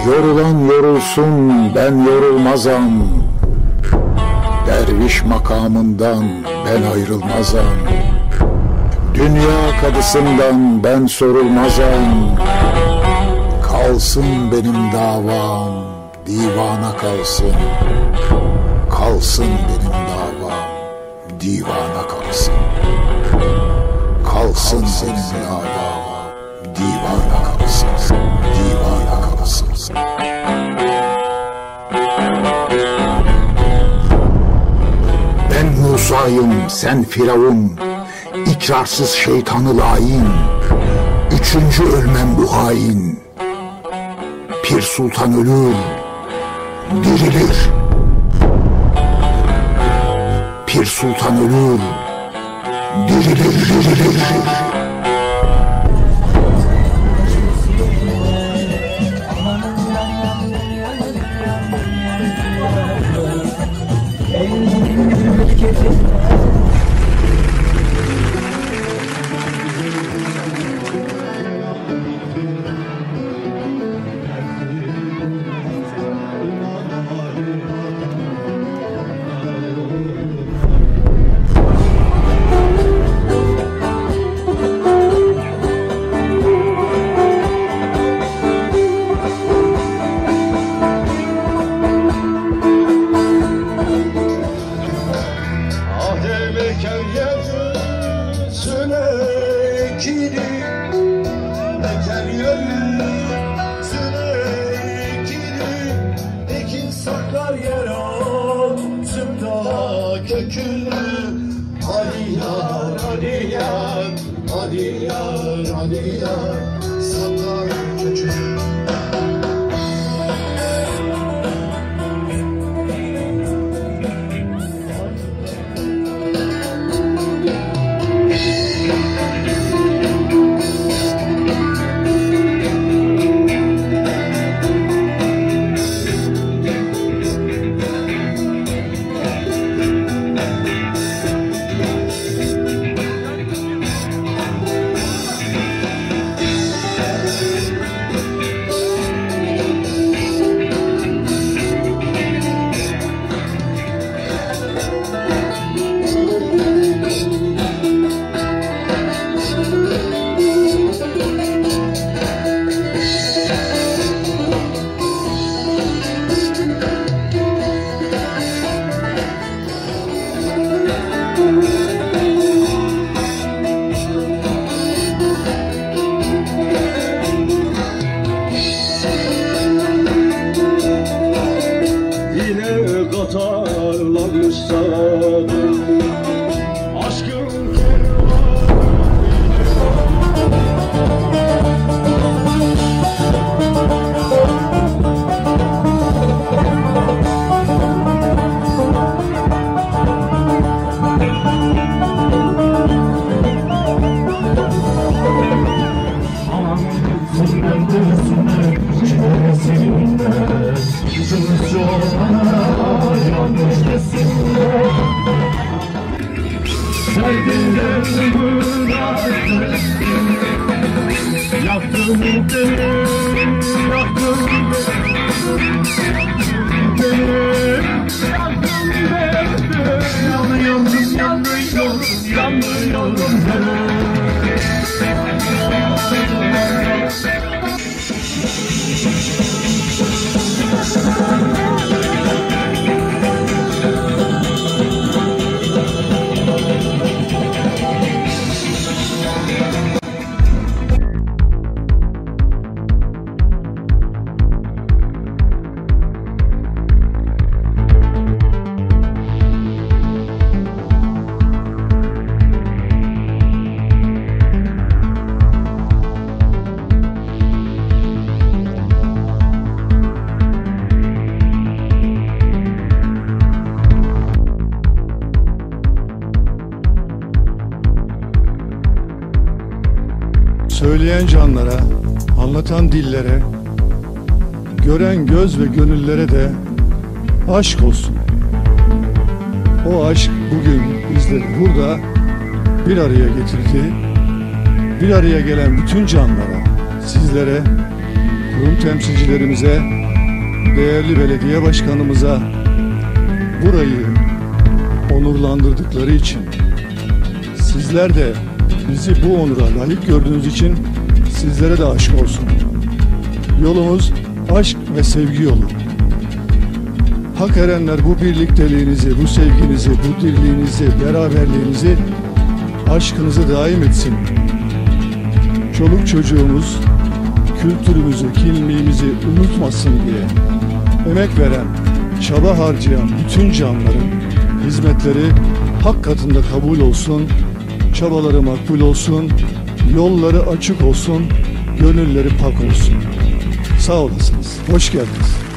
Yorulan yorulsun, ben yorulmazam. Derviş makamından ben ayrılmazam. Dünya kadısından ben sorulmazam. Kalsın benim davam, divana kalsın. Kalsın benim davam, divana kalsın. Kalsın benim davam, divana kalsın. Divana kalsın. Ben Musa'yım, sen Firavun. İkrarsız şeytanı lain. Üçüncü ölmem bu hain. Pir Sultan ölür, dirilir. Pir Sultan ölür, dirilir. Söyleyen canlara, anlatan dillere, gören göz ve gönüllere de aşk olsun. O aşk bugün bizleri burada bir araya getirdi. Bir araya gelen bütün canlara, sizlere, kurum temsilcilerimize değerli belediye başkanımıza burayı onurlandırdıkları için, sizler de bizi bu onura layık gördüğünüz için sizlere de aşk olsun. Yolumuz aşk ve sevgi yolu. Hak erenler bu birlikteliğinizi, bu sevginizi, bu dirliğinizi, beraberliğinizi, aşkınızı daim etsin. Çoluk çocuğumuz kültürümüzü, kimliğimizi unutmasın diye emek veren, çaba harcayan bütün canların hizmetleri hak katında kabul olsun, çabaları makbul olsun, yolları açık olsun, gönülleri pak olsun. Sağ olasınız. Hoş geldiniz.